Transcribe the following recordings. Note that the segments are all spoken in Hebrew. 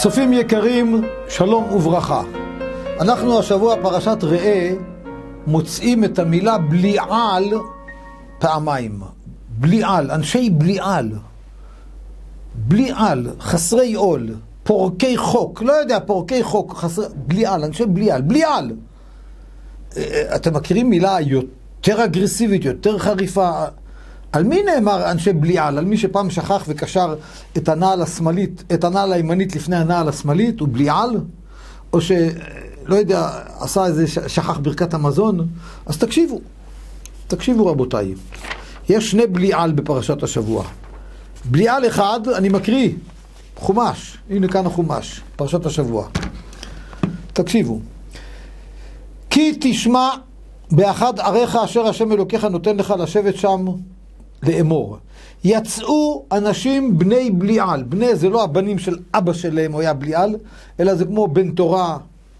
צופים יקרים, שלום וברכה. אנחנו השבוע פרשת ראה מוצאים את המילה בליעל פעמיים. בליעל, אנשי בליעל. בליעל, חסרי עול, פורקי חוק, לא יודע, פורקי חוק, חסרי, בליעל, אנשי בליעל, בליעל. אתם מכירים מילה יותר אגרסיבית, יותר חריפה? על מי נאמר אנשי בליעל? על מי שפעם שכח וקשר את הנעל השמאלית, את הנעל הימנית לפני הנעל השמאלית, הוא בליעל? או שלא יודע, עשה איזה שכח ברכת המזון? אז תקשיבו רבותיי. יש שני בליעל בפרשת השבוע. בליעל אחד, אני מקריא, חומש, הנה כאן החומש, פרשת השבוע. תקשיבו. כי תשמע באחד עריך אשר השם אלוקיך נותן לך לשבת שם לאמור. יצאו אנשים בני בליעל. בני זה לא הבנים של אבא שלהם, הוא היה בליעל, אלא זה כמו בן תורה.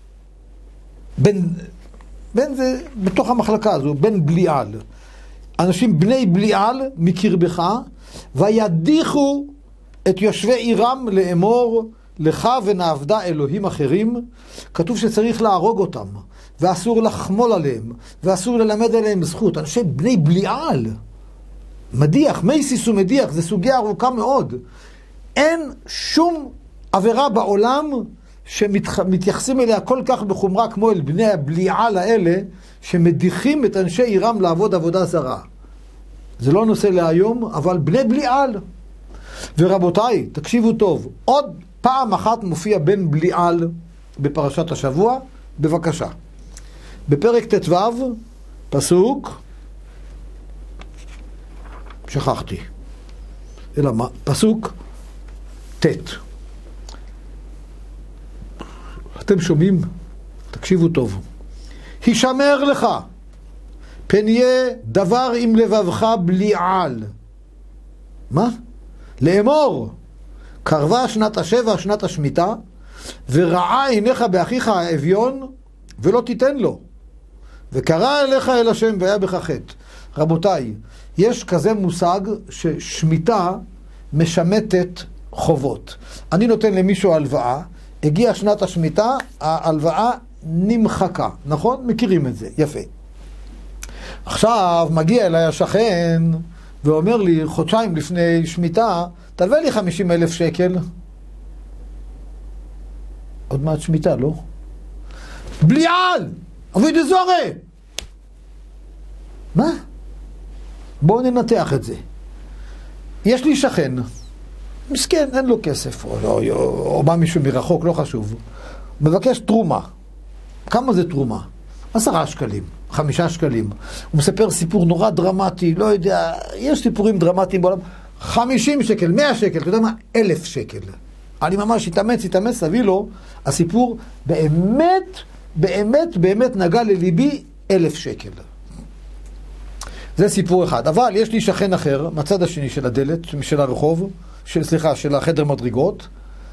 בן זה בתוך המחלקה הזו, בן בליעל. אנשים בני בליעל מקרבך, וידיחו את יושבי עירם לאמור, לך ונעבדה אלוהים אחרים. כתוב שצריך להרוג אותם, ואסור לחמול עליהם, ואסור ללמד עליהם זכות. אנשי בני בליעל. מדיח, מייסיס ומדיח, זה סוגיה ארוכה מאוד. אין שום עבירה בעולם שמתייחסים אליה כל כך בחומרה כמו אל בני הבליעל האלה, שמדיחים את אנשי עירם לעבוד עבודה זרה. זה לא נושא להיום, אבל בני בליעל. ורבותיי, תקשיבו טוב, עוד פעם אחת מופיע בן בליעל בפרשת השבוע, בבקשה. בפרק ט"ו, פסוק, שכחתי. אלא מה? פסוק ט'. אתם שומעים? תקשיבו טוב. הישמר לך, פן יהיה דבר עם לבבך בליעל. מה? לאמור, קרבה שנת השבע, שנת השמיטה, ורעה עיניך באחיך האביון, ולא תיתן לו. וקרא אליך אל השם והיה בך חטא. רבותיי, יש כזה מושג ששמיטה משמטת חובות. אני נותן למישהו הלוואה, הגיעה שנת השמיטה, ההלוואה נמחקה, נכון? מכירים את זה, יפה. עכשיו מגיע אליי השכן ואומר לי, חודשיים לפני שמיטה, תלווה לי 50,000 שקל. עוד מעט שמיטה, לא? בליעל! אבי דזורי! מה? בואו ננתח את זה. יש לי שכן, מסכן, אין לו כסף, או בא מישהו מרחוק, לא חשוב. מבקש תרומה. כמה זה תרומה? 10 שקלים, 5 שקלים. הוא מספר סיפור נורא דרמטי, לא יודע, יש סיפורים דרמטיים בעולם. 50 שקל, 100 שקל, אתה יודע מה? 1,000 שקל. אני ממש התאמץ, להביא לו, הסיפור באמת נגע לליבי 1,000 שקל. זה סיפור אחד. אבל יש לי שכן אחר, מהצד השני של הדלת, של הרחוב, של החדר מדרגות,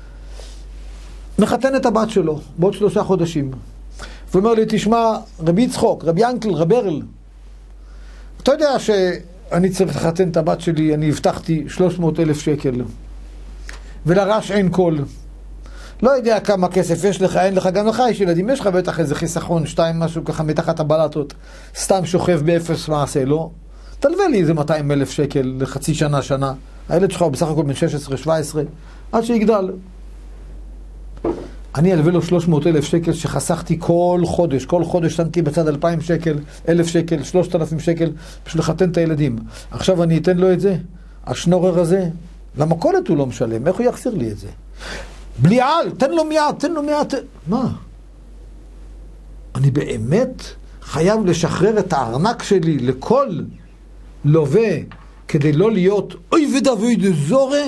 מחתן את הבת שלו, בעוד 3 חודשים. ואומר לי, תשמע, רבי יצחוק, רבי ינקל, רבי ארל, אתה יודע שאני צריך לחתן את הבת שלי, אני הבטחתי 300,000 שקל. ולרש אין קול. לא יודע כמה כסף יש לך, אין לך, גם לך יש ילדים, יש לך בטח איזה חיסכון, 2 משהו ככה מתחת הבלטות, סתם שוכב באפס מעשה, לא? תלווה לי איזה 200,000 שקל לחצי שנה. הילד שלך הוא בסך הכל בן 16-17, עד שיגדל. אני אלווה לו 300,000 שקל שחסכתי כל חודש שמתי בצד 2,000 שקל, 1,000 שקל, 3,000 שקל, בשביל לחתן את הילדים. עכשיו אני אתן לו את זה, השנורר הזה, למכולת הוא לא משלם, איך הוא יחסיר לי את זה? בליעל, תן לו מיד. מה? אני באמת חייב לשחרר את הארנק שלי לכל לווה כדי לא להיות אוי ודוד זורה?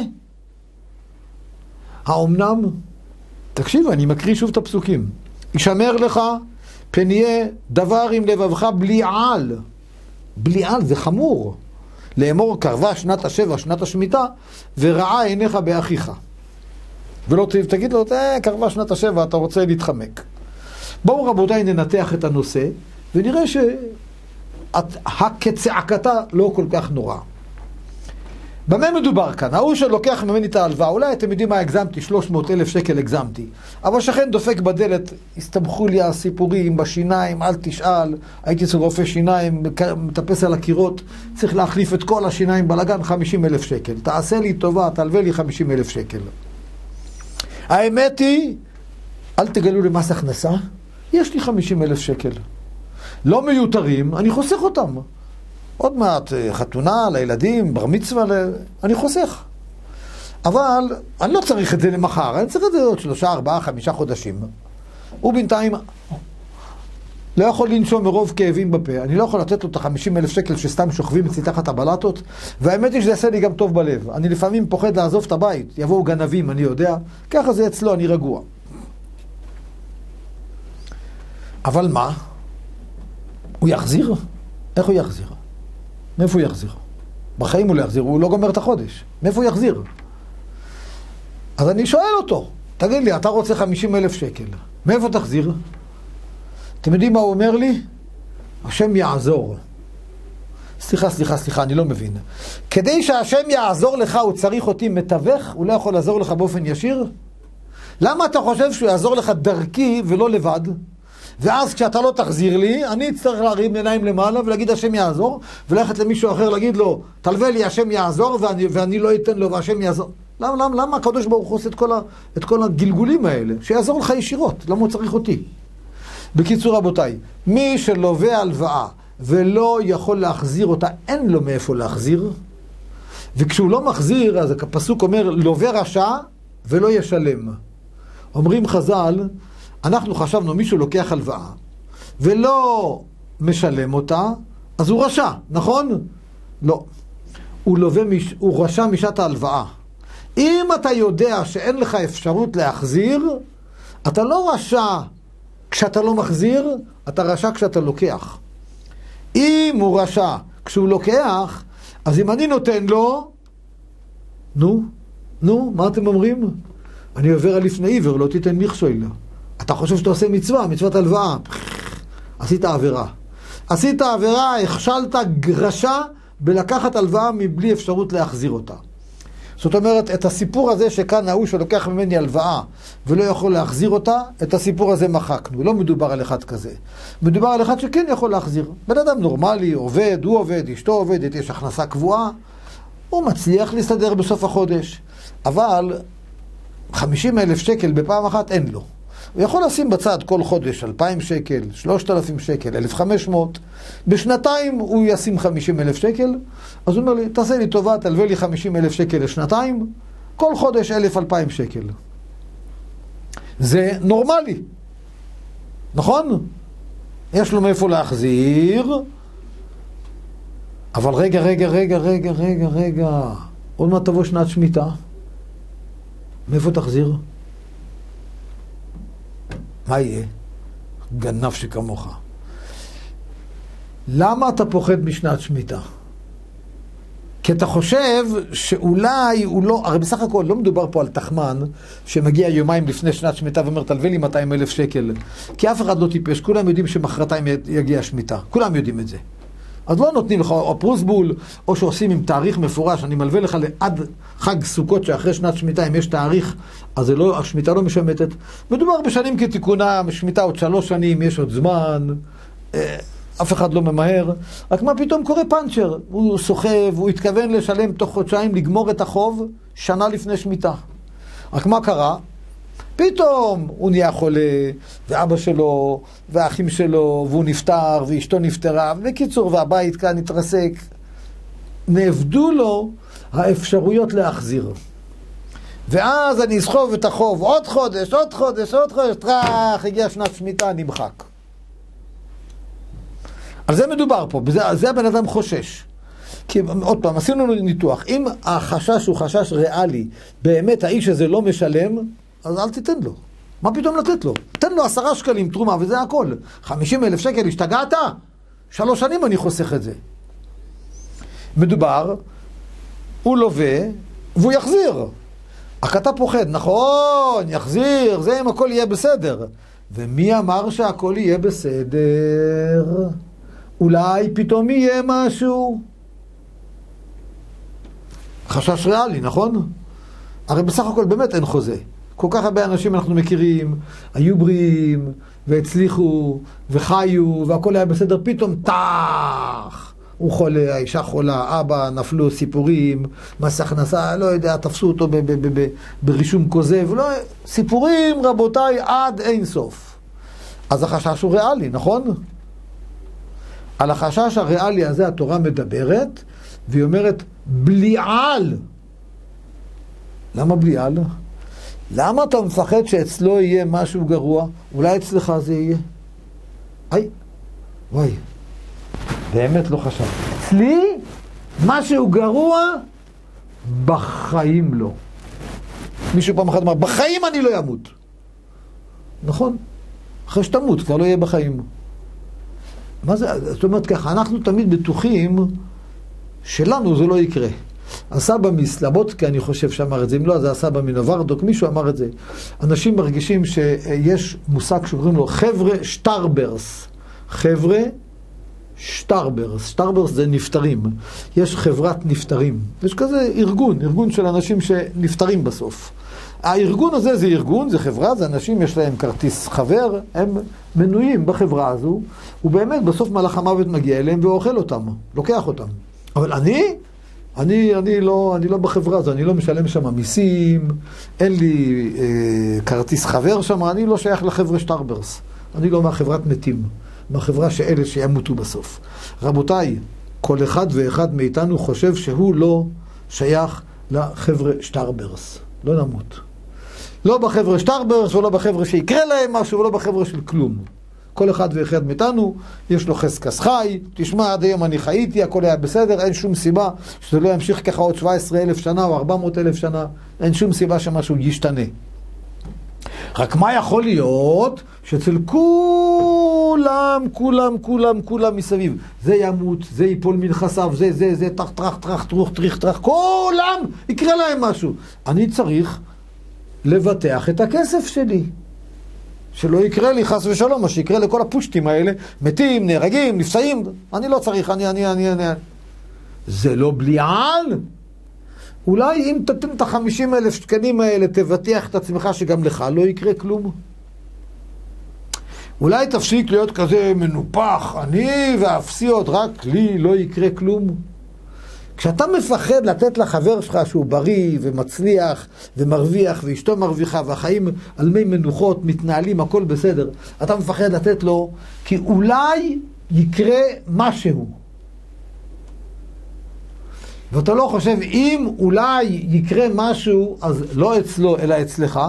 האומנם? תקשיב, אני מקריא שוב את הפסוקים. ישמר לך, פן יהיה דבר עם לבבך בליעל. בליעל זה חמור. לאמור קרבה שנת השבע, שנת השמיטה, ורעה עיניך באחיך. ולא תגיד לו, קרבה שנת השבע, אתה רוצה להתחמק. בואו רבותיי ננתח את הנושא, ונראה שהכצעקתה לא כל כך נורא. במה מדובר כאן? ההוא שלוקח ממני את ההלוואה, אולי אתם יודעים מה הגזמתי, 300,000 שקל הגזמתי. אבל שכן דופק בדלת, הסתבכו לי הסיפורים בשיניים, אל תשאל, הייתי אצל רופא שיניים, מטפס על הקירות, צריך להחליף את כל השיניים בלגן, 50,000 שקל. תעשה לי טובה, תלווה לי 50,000 שקל. האמת היא, אל תגלו למס הכנסה, יש לי 50,000 שקל. לא מיותרים, אני חוסך אותם. עוד מעט חתונה לילדים, בר מצווה, אני חוסך. אבל אני לא צריך את זה למחר, אני צריך את זה עוד 3, 4, 5 חודשים. הוא בינתיים לא יכול לנשום מרוב כאבים בפה, אני לא יכול לתת לו את ה-50,000 שקל שסתם שוכבים אצלי תחת הבלטות, והאמת היא שזה יעשה לי גם טוב בלב. אני לפעמים פוחד לעזוב את הבית, יבואו גנבים, אני יודע, ככה זה אצלו, אני רגוע. אבל מה? הוא יחזיר? איך הוא יחזיר? מאיפה הוא יחזיר? בחיים הוא לא יחזיר, הוא לא גומר את החודש. מאיפה הוא יחזיר? אז אני שואל אותו, תגיד לי, אתה רוצה 50,000 שקל, מאיפה תחזיר? אתם יודעים מה הוא אומר לי? השם יעזור. סליחה, אני לא מבין. כדי שהשם יעזור לך, הוא צריך אותי מתווך, הוא לא יכול לעזור לך באופן ישיר? למה אתה חושב שהוא יעזור לך דרכי ולא לבד? ואז כשאתה לא תחזיר לי, אני אצטרך להרים עיניים למעלה ולהגיד השם יעזור, וללכת למישהו אחר להגיד לו, תלווה לי השם יעזור, ואני לא אתן לו והשם יעזור. למה הקדוש ברוך הוא עושה את כל הגלגולים האלה? שיעזור לך ישירות, למה הוא צריך אותי? בקיצור רבותיי, מי שלווה הלוואה ולא יכול להחזיר אותה, אין לו מאיפה להחזיר, וכשהוא לא מחזיר, אז הפסוק אומר, לווה רשע ולא ישלם. אומרים חז"ל, אנחנו חשבנו מישהו לוקח הלוואה ולא משלם אותה, אז הוא רשע, נכון? לא. הוא רשע משעת ההלוואה. אם אתה יודע שאין לך אפשרות להחזיר, אתה לא רשע כשאתה לא מחזיר, אתה רשע כשאתה לוקח. אם הוא רשע כשהוא לוקח, אז אם אני נותן לו, מה אתם אומרים? אני עובר על לפני עיוור, לא תיתן מכשול. אתה חושב שאתה עושה מצווה, מצוות הלוואה. עשית עבירה. הכשלת רשע בלקחת הלוואה מבלי אפשרות להחזיר אותה. זאת אומרת, את הסיפור הזה שכאן ההוא שלוקח ממני הלוואה ולא יכול להחזיר אותה, את הסיפור הזה מחקנו. לא מדובר על אחד כזה. מדובר על אחד שכן יכול להחזיר. בן אדם נורמלי, עובד, הוא עובד, אשתו עובדת, יש הכנסה קבועה, הוא מצליח להסתדר בסוף החודש. אבל 50,000 שקל בפעם אחת אין לו. הוא יכול לשים בצד כל חודש 2,000 שקל, 3,000 שקל, 1,500. בשנתיים הוא ישים 50,000 שקל. אז הוא אומר לי, תעשה לי טובה, תלווה לי 50,000 שקל לשנתיים, כל חודש 1,000-2,000 שקל. זה נורמלי. נכון? יש לו מאיפה להחזיר. אבל רגע. עוד מעט תבוא שנת שמיטה. מאיפה תחזיר? מה יהיה? גנב שכמוך. למה אתה פוחד משנת שמיטה? כי אתה חושב שאולי הוא לא, הרי בסך הכל לא מדובר פה על תחמן שמגיע יומיים לפני שנת שמיטה ואומר תלווה לי 200,000 שקל. כי אף אחד לא טיפש, כולם יודעים שמחרתיים יגיע שמיטה. כולם יודעים את זה. אז לא נותנים לך או פרוסבול, או שעושים עם תאריך מפורש, אני מלווה לך עד חג סוכות שאחרי שנת שמיטה, אם יש תאריך, אז לא, השמיטה לא משמטת. מדובר בשנים כתיקונה, שמיטה עוד 3 שנים, יש עוד זמן, אף אחד לא ממהר. רק מה פתאום קורה פאנצ'ר? הוא סוחב, הוא התכוון לשלם תוך חודשיים, לגמור את החוב, שנה לפני שמיטה. רק מה קרה? פתאום הוא נהיה חולה, ואבא שלו, והאחים שלו, והוא נפטר, ואשתו נפטרה, בקיצור, והבית כאן התרסק. נאבדו לו האפשרויות להחזיר. ואז אני אסחוב את החוב, עוד חודש, טרח, הגיע שנת שמיטה, נמחק. על זה מדובר פה, זה הבן אדם חושש. כי עוד פעם, עשינו לנו ניתוח, אם החשש הוא חשש ריאלי, באמת האיש הזה לא משלם, אז אל תיתן לו. מה פתאום לתת לו? תן לו 10 שקלים תרומה וזה הכל. 50,000 שקל, השתגעת? 3 שנים אני חוסך את זה. מדובר, הוא לווה והוא יחזיר. אך אתה פוחד, נכון, יחזיר, זה אם הכל יהיה בסדר. ומי אמר שהכל יהיה בסדר? אולי פתאום יהיה משהו? חשש ריאלי, נכון? הרי בסך הכל באמת אין חוזה. כל כך הרבה אנשים אנחנו מכירים, היו בריאים, והצליחו, וחיו, והכל היה בסדר, פתאום טח! הוא חולה, האישה חולה, אבא, נפלו סיפורים, מס הכנסה, לא יודע, תפסו אותו ברישום כוזב, לא, סיפורים, רבותיי, עד אין סוף. אז החשש הוא ריאלי, נכון? על החשש הריאלי הזה התורה מדברת, והיא אומרת, בליעל. למה בליעל? למה אתה מפחד שאצלו יהיה משהו גרוע? אולי אצלך זה יהיה? וואי, באמת לא חשב. אצלי, משהו גרוע, בחיים לא. מישהו פעם אחת אמר, בחיים אני לא ימות. נכון? אחרי שתמות, כבר לא יהיה בחיים. מה זה? זאת אומרת ככה, אנחנו תמיד בטוחים שלנו זה לא יקרה. הסבא מסלבודקה, אני חושב שאמר את זה, אם לא, זה הסבא מנוברדוק, מישהו אמר את זה. אנשים מרגישים שיש מושג שקוראים לו חבר'ה שטרברס. חבר'ה שטרברס. שטרברס זה נפטרים. יש חברת נפטרים. יש כזה ארגון של אנשים שנפטרים בסוף. הארגון הזה זה ארגון, זה חברה, זה אנשים, יש להם כרטיס חבר, הם מנויים בחברה הזו, ובאמת בסוף מלאך המוות מגיע אליהם ואוכל אותם, לוקח אותם. אבל אני לא בחברה הזו, אני לא משלם שם מיסים, אין לי כרטיס חבר שם, אני לא שייך לחבר'ה שטרברס. אני לא מהחברת מתים, מהחברה שאלה שימותו בסוף. רבותיי, כל אחד ואחד מאיתנו חושב שהוא לא שייך לחבר'ה שטרברס. לא נמות. לא בחבר'ה שטרברס, ולא בחבר'ה שיקרה להם משהו, ולא בחבר'ה של כלום. כל אחד ואחד מאיתנו, יש לו חסקס חי, תשמע, עד היום אני חייתי, הכל היה בסדר, אין שום סיבה שזה לא ימשיך ככה עוד 17,000 שנה או 400,000 שנה, אין שום סיבה שמשהו ישתנה. רק מה יכול להיות שאצל כולם מסביב, זה ימות, זה ייפול מנכסיו, זה טרח, כולם יקרה להם משהו. אני צריך לבטח את הכסף שלי. שלא יקרה לי חס ושלום, מה שיקרה לכל הפושטים האלה, מתים, נהרגים, נפצעים, אני לא צריך, זה לא בליעל. אולי אם תתן את 50,000 שקלים האלה, תבטח את עצמך שגם לך לא יקרה כלום. אולי תפסיק להיות כזה מנופח, אני והאפסיות, רק לי לא יקרה כלום. כשאתה מפחד לתת לחבר שלך שהוא בריא ומצליח ומרוויח ואשתו מרוויחה והחיים על מי מנוחות מתנהלים, הכל בסדר, אתה מפחד לתת לו כי אולי יקרה משהו. ואתה לא חושב אם אולי יקרה משהו אז לא אצלו אלא אצלך.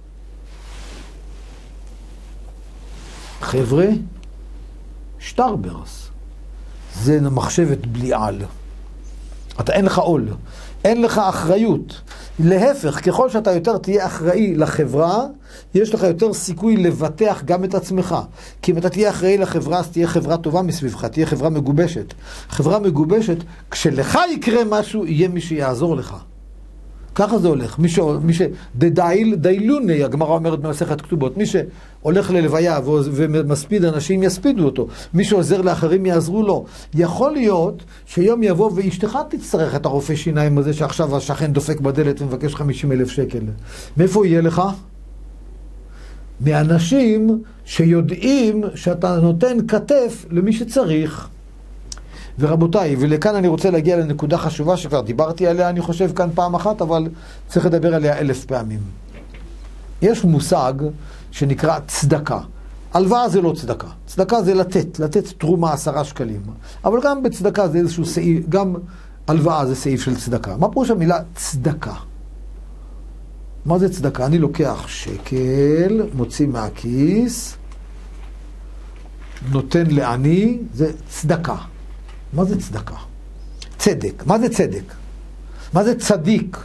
חבר'ה, שטרברס זה מחשבת בליעל. אתה אין לך עול, אין לך אחריות. להפך, ככל שאתה יותר תהיה אחראי לחברה, יש לך יותר סיכוי לבטח גם את עצמך. כי אם אתה תהיה אחראי לחברה, אז תהיה חברה טובה מסביבך, תהיה חברה מגובשת. חברה מגובשת, כשלך יקרה משהו, יהיה מי שיעזור לך. ככה זה הולך. דיילוני, הגמרא אומרת במסכת כתובות, מי שהולך ללוויה ומספיד אנשים יספידו אותו. מי שעוזר לאחרים יעזרו לו. יכול להיות שיום יבוא ואשתך תצטרך את הרופא שיניים הזה שעכשיו השכן דופק בדלת ומבקש 50,000 שקל. מאיפה יהיה לך? מאנשים שיודעים שאתה נותן כתף למי שצריך. ורבותיי, ולכאן אני רוצה להגיע לנקודה חשובה שכבר דיברתי עליה, אני חושב כאן פעם אחת, אבל צריך לדבר עליה 1000 פעמים. יש מושג שנקרא צדקה. הלוואה זה לא צדקה. צדקה זה לתת תרומה 10 שקלים. אבל גם בצדקה זה איזשהו סעיף, גם הלוואה זה סעיף של צדקה. מה פירוש המילה צדקה? מה זה צדקה? אני לוקח שקל, מוציא מהכיס, נותן לעני, זה צדקה. מה זה צדקה? צדק. מה זה צדק? מה זה צדיק?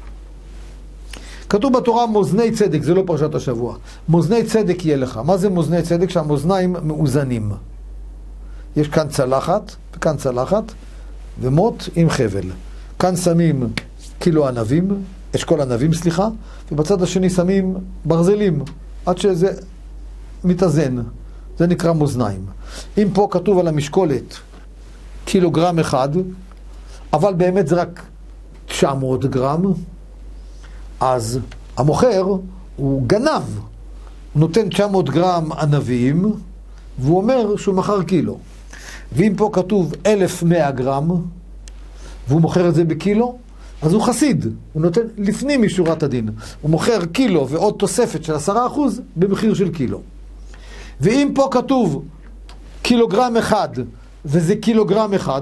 כתוב בתורה מאזני צדק, זה לא פרשת השבוע. מאזני צדק יהיה לך. מה זה מאזני צדק? שהמאזניים מאוזנים. יש כאן צלחת, וכאן צלחת, ומוט עם חבל. כאן שמים קילו ענבים, אשכול ענבים, סליחה, ובצד השני שמים ברזלים, עד שזה מתאזן. זה נקרא מאזניים. אם פה כתוב על המשקולת, 1 קילוגרם, אבל באמת זה רק 900 900 גרם, אז המוכר הוא גנב. הוא נותן 900 גרם ענבים, והוא אומר שהוא מכר קילו. ואם פה כתוב 1100 גרם, והוא מוכר את זה בקילו, אז הוא חסיד. הוא נותן לפנים משורת הדין. הוא מוכר קילו ועוד תוספת של 10% במחיר של קילו. ואם פה כתוב קילוגרם אחד, וזה קילוגרם אחד,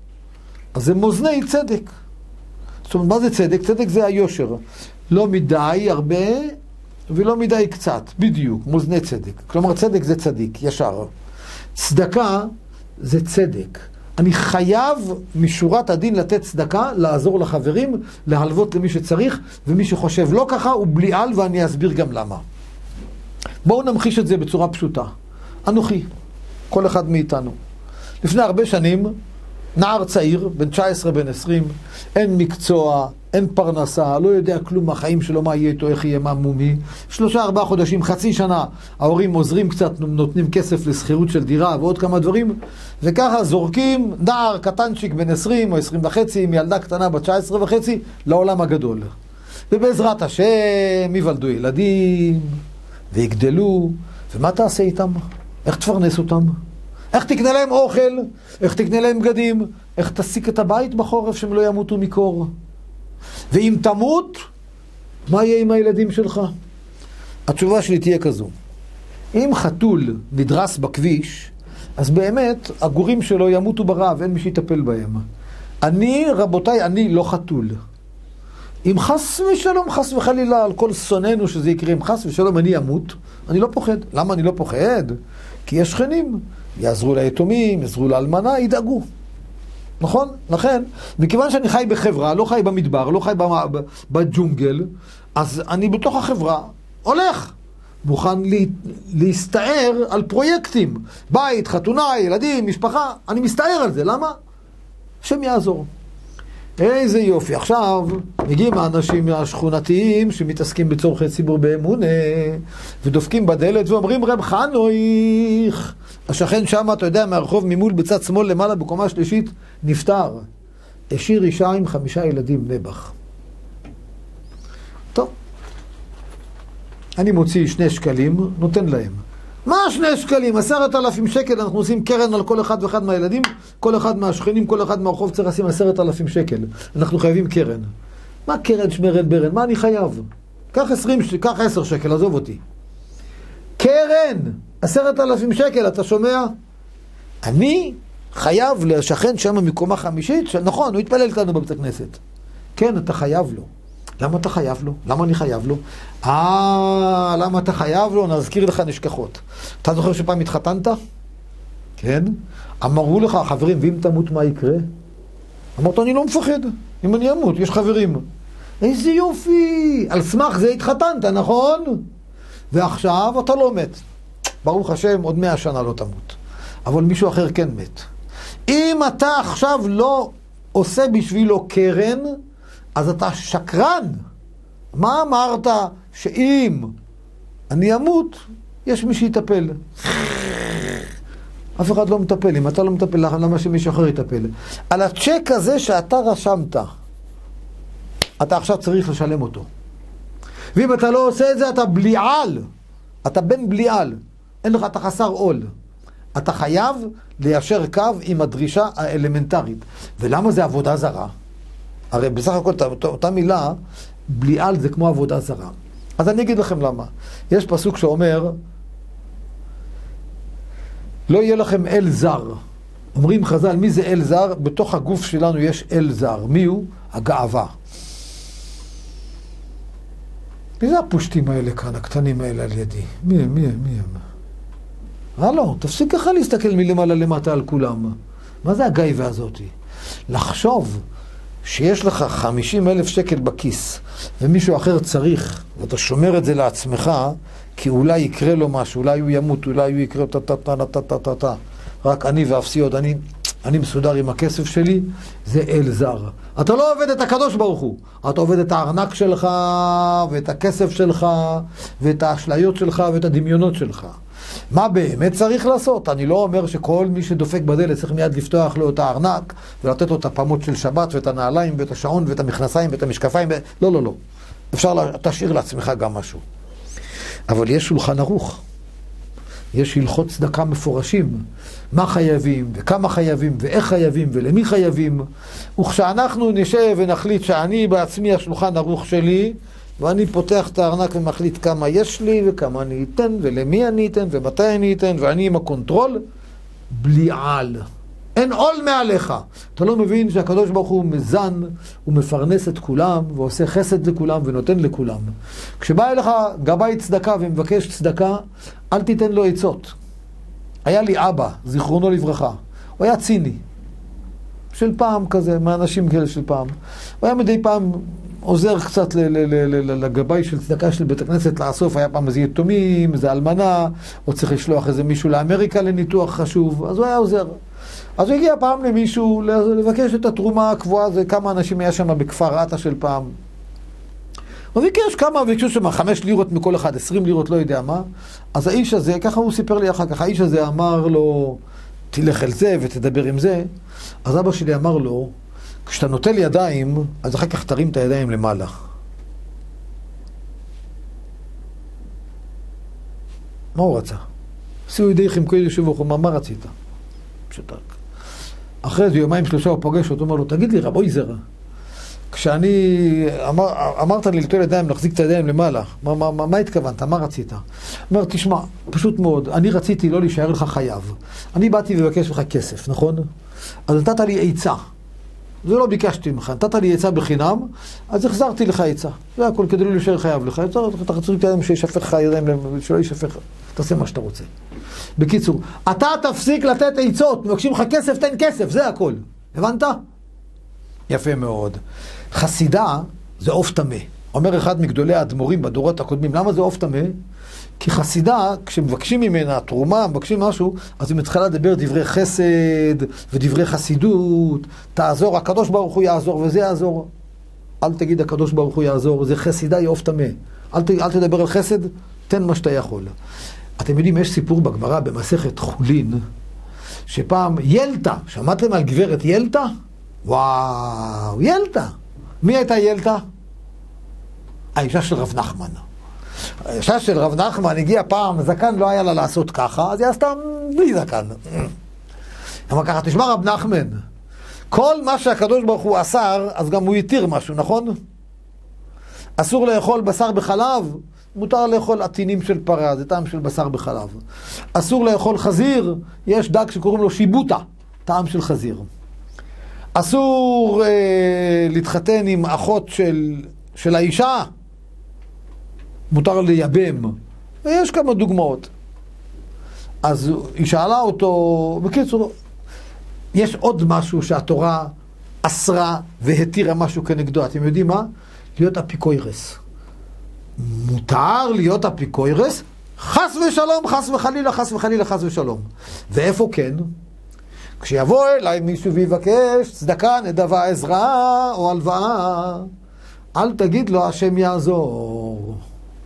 אז זה מאזני צדק. זאת אומרת, מה זה צדק? צדק זה היושר. לא מדי הרבה, ולא מדי קצת. בדיוק, מאזני צדק. כלומר, צדק זה צדיק, ישר. צדקה זה צדק. אני חייב משורת הדין לתת צדקה, לעזור לחברים, להלוות למי שצריך, ומי שחושב לא ככה הוא בליעל, ואני אסביר גם למה. בואו נמחיש את זה בצורה פשוטה. אנוכי, כל אחד מאיתנו. לפני הרבה שנים, נער צעיר, בן 19, בן 20, אין מקצוע, אין פרנסה, לא יודע כלום מהחיים שלו, מה יהיה איתו, איך יהיה, מה מומי. 3-4 חודשים, חצי שנה, ההורים עוזרים קצת, נותנים כסף לסחירות של דירה ועוד כמה דברים, וככה זורקים נער קטנצ'יק בן 20 או 20 וחצי, עם ילדה קטנה בת 19 וחצי, לעולם הגדול. ובעזרת השם, יוולדו ילדים, ויגדלו, ומה תעשה איתם? איך תפרנס אותם? איך תקנה להם אוכל? איך תקנה להם בגדים? איך תסיק את הבית בחורף שהם לא ימותו מקור? ואם תמות, מה יהיה עם הילדים שלך? התשובה שלי תהיה כזו. אם חתול נדרס בכביש, אז באמת הגורים שלו ימותו ברעב, אין מי שיטפל בהם. רבותיי, אני לא חתול. אם חס ושלום, חס וחלילה, על כל שוננו שזה יקרה, אם חס ושלום אני אמות, אני לא פוחד. למה אני לא פוחד? כי יש שכנים, יעזרו ליתומים, יעזרו לאלמנה, ידאגו. נכון? לכן, מכיוון שאני חי בחברה, לא חי במדבר, לא חי בג'ונגל, אז אני בתוך החברה הולך. מוכן להסתער על פרויקטים. בית, חתונה, ילדים, משפחה. אני מסתער על זה. למה? השם יעזור. איזה יופי. עכשיו מגיעים האנשים השכונתיים שמתעסקים בצורכי ציבור באמונה ודופקים בדלת ואומרים רב חנוך, השכן שם, אתה יודע, מהרחוב ממול בצד שמאל למעלה בקומה שלישית נפטר. השאיר אישה עם 5 ילדים נבח. טוב. אני מוציא 2 שקלים, נותן להם. מה 2 שקלים? 10,000 שקל, אנחנו עושים קרן על כל אחד ואחד מהילדים, כל אחד מהשכנים, כל אחד מהרחוב צריך לשים 10,000 שקל. אנחנו חייבים קרן. מה קרן שמרד ברן? מה אני חייב? קח 10 שקל, עזוב אותי. קרן! 10,000 שקל, אתה שומע? אני חייב לשכן שם מקומה חמישית, נכון, הוא התפלל איתנו בבית הכנסת. כן, אתה חייב לו. למה אתה חייב לו? למה אני חייב לו? למה אתה חייב לו? נזכיר לך נשכחות. אתה זוכר שפעם התחתנת? כן? אמרו לך, חברים, ואם תמות מה יקרה? אמרת, אני לא מפחד. אם אני אמות, יש חברים. איזה יופי! על סמך זה התחתנת, נכון? ועכשיו אתה לא מת. ברוך השם, עוד 100 שנה לא תמות. אבל מישהו אחר כן מת. אם אתה עכשיו לא עושה בשבילו קרן, אז אתה שקרן. מה אמרת? שאם אני אמות, יש מי שיטפל. אף אחד לא מטפל. אם אתה לא מטפל, למה שמישהו אחר יטפל? על הצ'ק הזה שאתה רשמת, אתה עכשיו צריך לשלם אותו. ואם אתה לא עושה את זה, אתה בליעל. אתה בן בליעל. אין לך, אתה חסר עול. אתה חייב ליישר קו עם הדרישה האלמנטרית. ולמה זה עבודה זרה? הרי בסך הכל אותה מילה, בליעל זה כמו עבודה זרה. אז אני אגיד לכם למה. יש פסוק שאומר, לא יהיה לכם אל זר. אומרים חז"ל, מי זה אל זר? בתוך הגוף שלנו יש אל זר. מי הוא? הגאווה. מי זה הפושטים האלה כאן, הקטנים האלה על ידי? מי הם? הלו, תפסיק ככה להסתכל מלמעלה למטה על כולם. מה זה הגאווה הזאת? לחשוב שיש לך 50,000 שקל בכיס, ומישהו אחר צריך, ואתה שומר את זה לעצמך, כי אולי יקרה לו משהו, אולי הוא ימות, אולי הוא יקרה, רק אני ואפסי עוד, אני מסודר עם הכסף שלי, זה אל זר. אתה לא עובד את הקדוש ברוך הוא, אתה עובד את הארנק שלך, ואת הכסף שלך, ואת האשליות שלך, ואת הדמיונות שלך. מה באמת צריך לעשות? אני לא אומר שכל מי שדופק בדלת צריך מיד לפתוח לו את הארנק ולתת לו את הפמות של שבת ואת הנעליים ואת השעון ואת המכנסיים ואת המשקפיים. לא, לא, לא. אפשר תשאיר לעצמך גם משהו. אבל יש שולחן ערוך. יש הלכות צדקה מפורשים. מה חייבים וכמה חייבים ואיך חייבים ולמי חייבים. וכשאנחנו נשב ונחליט שאני בעצמי השולחן ערוך שלי, ואני פותח את הארנק ומחליט כמה יש לי וכמה אני אתן ולמי אני אתן ומתי אני אתן ואני עם הקונטרול, בלי על. אין עול מעליך. אתה לא מבין שהקדוש ברוך הוא מזן, הוא מפרנס את כולם ועושה חסד לכולם ונותן לכולם. כשבא אליך גבאי צדקה ומבקש צדקה, אל תיתן לו עצות. היה לי אבא, זיכרונו לברכה. הוא היה ציני. של פעם כזה, מהאנשים כאלה של פעם. הוא היה מדי פעם עוזר קצת לגבאי של צדקה של בית הכנסת לאסוף. היה פעם איזה יתומים, איזה אלמנה, או צריך לשלוח איזה מישהו לאמריקה לניתוח חשוב. אז הוא היה עוזר. אז הוא הגיע פעם למישהו לבקש את התרומה הקבועה, זה כמה אנשים היה שם בכפר עטה של פעם. הוא ביקש כמה, ביקשו שם 5 לירות מכל אחד, 20 לירות, לא יודע מה. אז האיש הזה, ככה הוא סיפר לי אחר כך, האיש הזה אמר לו, תלך אל זה ותדבר עם זה. אז אבא שלי אמר לו, כשאתה נוטל ידיים, אז אחר כך תרים את הידיים למעלה. מה הוא רצה? עשו ידיכם כל ישובו, מה רצית? פשוטק. אחרי זה יומיים 3 הוא פוגש אותו, אומר לו, תגיד לי רבוי זרע, כשאני אמרת לי לטול ידיים, להחזיק את הידיים למעלה, מה התכוונת? מה רצית? אומר, תשמע, פשוט מאוד, אני רציתי לא להישאר לך חייב. אני באתי ובקש לך כסף, נכון? אז נתת לי עצה. זה לא ביקשתי ממך, נתת לי עצה בחינם, אז החזרתי לך עצה. זה הכל כדי לא להישאר חייב לך. אתה חצוי את הידיים שישפך לך ידיים, שלא ישפך, תעשה מה שאתה רוצה. בקיצור, אתה תפסיק לתת עצות, מבקשים לך כסף, תן כסף, זה הכל. הבנת? יפה מאוד. חסידה זה עוף טמא. אומר אחד מגדולי האדמו"רים בדורות הקודמים, למה זה עוף טמא? כי חסידה, כשמבקשים ממנה תרומה, מבקשים משהו, אז היא מתחילה לדבר דברי חסד ודברי חסידות, תעזור, הקדוש ברוך הוא יעזור וזה יעזור. אל תגיד הקדוש ברוך הוא יעזור, זה חסידה, היא עוף טמא. אל תדבר על חסד, תן מה שאתה יכול. אתם יודעים, יש סיפור בגמרא במסכת חולין, שפעם ילתה, שמעתם על גברת ילתה? וואו, ילתה. מי הייתה ילתה? האישה של רב נחמן. האישה של רב נחמן הגיעה פעם, זקן לא היה לה לעשות ככה, אז היא עשתה בלי זקן. אמר ככה, תשמע רב נחמן, כל מה שהקדוש ברוך הוא אסר, אז גם הוא יתיר משהו, נכון? אסור לאכול בשר בחלב, מותר לאכול עטינים של פרה, זה טעם של בשר בחלב. אסור לאכול חזיר, יש דג שקוראים לו שיבוטה, טעם של חזיר. אסור להתחתן עם אחות של האישה, מותר לייבם. ויש כמה דוגמאות. אז היא שאלה אותו, בקיצור, יש עוד משהו שהתורה אסרה והתירה משהו כנגדו. אתם יודעים מה? להיות אפיקוירס. מותר להיות אפיקוירס? חס ושלום, חס וחלילה, חס וחלילה, חס ושלום. ואיפה כן? כשיבוא אליי מישהו ויבקש צדקה, נדבה, עזרה או הלוואה, אל תגיד לו השם יעזור.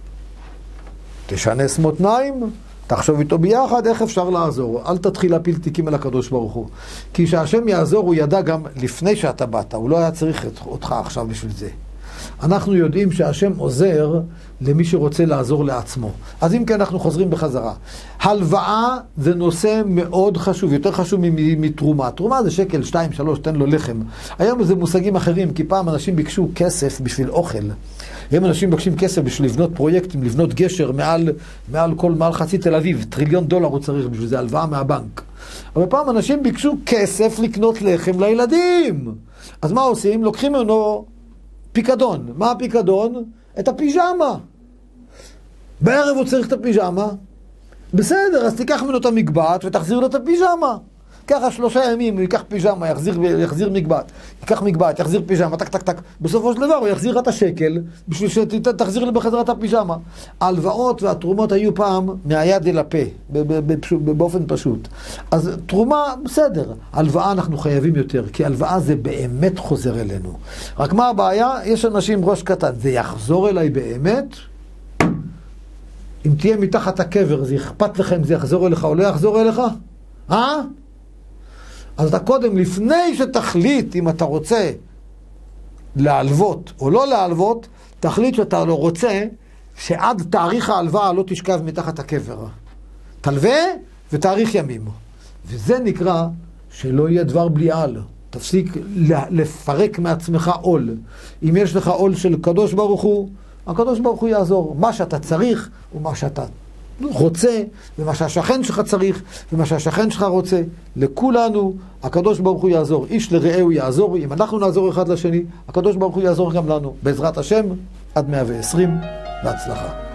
תשנס מותניים, תחשוב איתו ביחד איך אפשר לעזור. אל תתחיל להפיל תיקים אל הקדוש ברוך הוא. כי שהשם יעזור הוא ידע גם לפני שאתה באת, הוא לא היה צריך אותך עכשיו בשביל זה. אנחנו יודעים שהשם עוזר למי שרוצה לעזור לעצמו. אז אם כן אנחנו חוזרים בחזרה. הלוואה זה נושא מאוד חשוב, יותר חשוב מתרומה. תרומה זה שקל, 2, 3, תן לו לחם. היום זה מושגים אחרים, כי פעם אנשים ביקשו כסף בשביל אוכל. היום אנשים ביקשים כסף בשביל לבנות פרויקטים, לבנות גשר מעל חצי תל אביב. $1 טריליון הוא צריך בשביל זה, הלוואה מהבנק. אבל פעם אנשים ביקשו כסף לקנות לחם לילדים. אז מה עושים? לוקחים ממנו פיקדון. מה הפיקדון? את הפיג'מה. בערב הוא צריך את הפיג'מה. בסדר, אז תיקח ממנו את המגבעת ותחזיר לו את הפיג'מה. ככה 3 ימים הוא ייקח פיג'מה, יחזיר מגבעת. ייקח מגבעת, יחזיר פיג'מה, טק טק טק. בסופו של דבר הוא יחזיר את השקל בשביל שתחזיר לו בחזרה את הפיג'מה. ההלוואות והתרומות היו פעם מהיד אל הפה, באופן פשוט. אז תרומה, בסדר. הלוואה אנחנו חייבים יותר, כי הלוואה זה באמת חוזר אלינו. רק מה הבעיה? יש אנשים עם ראש קטן. זה יחזור אליי באמת? אם תהיה מתחת הקבר, זה אכפת לך אם זה יחזור אליך או לא יחזור אליך? אז אתה קודם, לפני שתחליט אם אתה רוצה להלוות או לא להלוות, תחליט שאתה לא רוצה שעד תאריך ההלוואה לא תשכב מתחת הקבר. תלווה ותאריך ימים. וזה נקרא שלא יהיה דבר בלי על. תפסיק לפרק מעצמך עול. אם יש לך עול של קדוש ברוך הוא, הקדוש ברוך הוא יעזור. מה שאתה צריך ומה שאתה רוצה, ומה שהשכן שלך צריך, ומה שהשכן שלך רוצה. לכולנו הקדוש ברוך הוא יעזור. איש לרעהו יעזור. אם אנחנו נעזור אחד לשני, הקדוש ברוך הוא יעזור גם לנו. בעזרת השם, עד 120, בהצלחה.